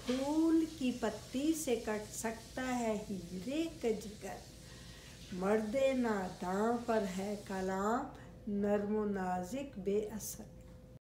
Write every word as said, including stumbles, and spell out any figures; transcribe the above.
फूल की पत्ती से कट सकता है हीरे का जिगर। मर्दे नादां पर है कलाम, नर्मो नाजिक बेअसर।